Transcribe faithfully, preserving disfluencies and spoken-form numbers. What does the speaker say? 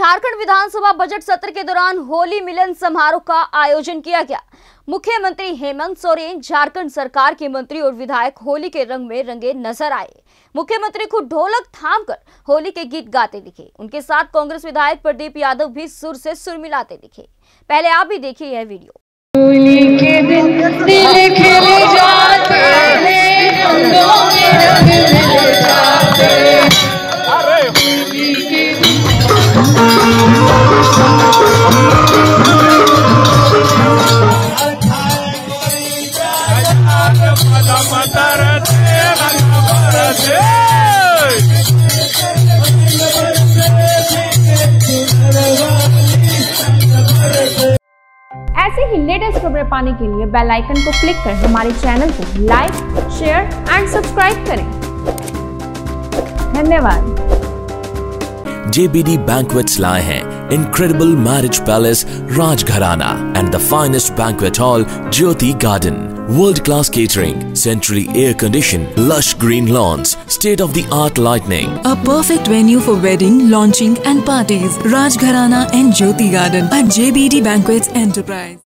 झारखंड विधानसभा budget सत्र के दौरान होली मिलन समारोह का आयोजन किया गया। मुख्यमंत्री हेमंत सोरेन, झारखंड सरकार के मंत्री और विधायक होली के रंग में रंगे नजर आए। मुख्यमंत्री खुद ढोलक थामकर होली के गीत गाते दिखे। उनके साथ कांग्रेस विधायक प्रदीप यादव भी सुर से सुर मिलाते दिखे। पहले आप भी देखिए यह वीडियो। होली के दिन दिल खिले जाते हैं, रंगों में रंग मिल जाते हैं। अरे होली के दिन ऐसे ही लेटेस्ट खबरें पाने के लिए बेल आइकन को क्लिक कर हमारे चैनल को लाइक, शेयर एंड सब्सक्राइब करें। धन्यवाद। J B D Banquets लाए हैं incredible marriage palace Rajgharana and the finest banquet hall Jyoti Garden. World-class catering, centrally air-conditioned, lush green lawns, state-of-the-art lighting. A perfect venue for wedding, launching and parties. Rajgharana and Jyoti Garden at J B D Banquets Enterprise.